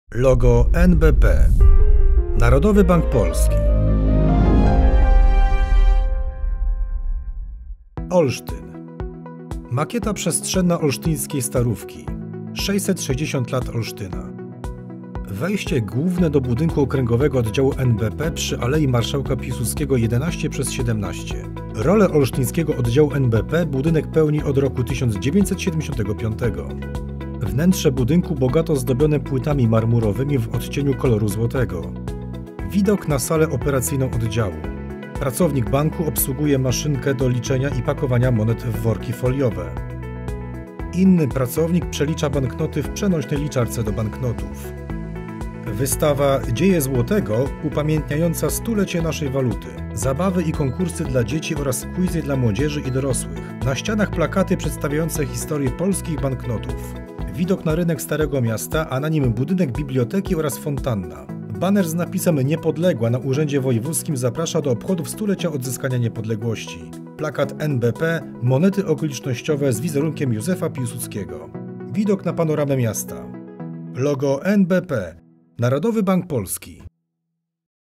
Logo NBP. Narodowy Bank Polski. Olsztyn. Makieta przestrzenna olsztyńskiej Starówki. 660 lat Olsztyna. Wejście główne do budynku okręgowego oddziału NBP przy Alei Marszałka Piłsudskiego 11/17. Rolę olsztyńskiego oddziału NBP budynek pełni od roku 1975. Wnętrze budynku bogato zdobione płytami marmurowymi w odcieniu koloru złotego. Widok na salę operacyjną oddziału. Pracownik banku obsługuje maszynkę do liczenia i pakowania monet w worki foliowe. Inny pracownik przelicza banknoty w przenośnej liczarce do banknotów. Wystawa Dzieje Złotego upamiętniająca stulecie naszej waluty. Zabawy i konkursy dla dzieci oraz quizy dla młodzieży i dorosłych. Na ścianach plakaty przedstawiające historię polskich banknotów. Widok na rynek Starego Miasta, a na nim budynek biblioteki oraz fontanna. Baner z napisem Niepodległa na Urzędzie Wojewódzkim zaprasza do obchodów stulecia odzyskania niepodległości. Plakat NBP, monety okolicznościowe z wizerunkiem Józefa Piłsudskiego. Widok na panoramę miasta. Logo NBP. Narodowy Bank Polski.